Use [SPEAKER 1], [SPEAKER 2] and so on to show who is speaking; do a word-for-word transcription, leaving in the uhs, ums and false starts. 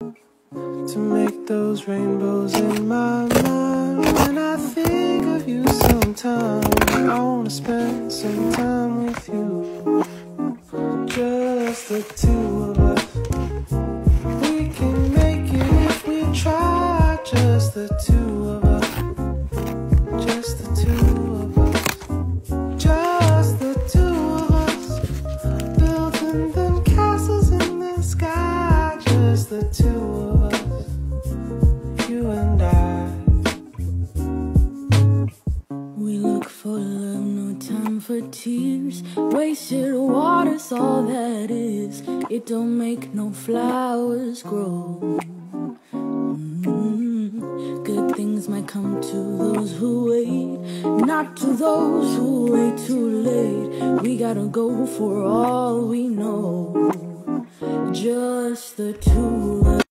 [SPEAKER 1] to make those rainbows in my mind. When I think of you sometime, I wanna spend some time with you, just the two of us. We can make it if we try, just the two of us, just the two of us, just the two of us, building them castles in the sky, just the two of us, you and I.
[SPEAKER 2] We look for love, no time for tears. Wasted water's all that is. It don't make no flowers grow. Mm-hmm. Good things might come to those who wait, not to those who wait too late. We gotta go for all we know, just the two of us.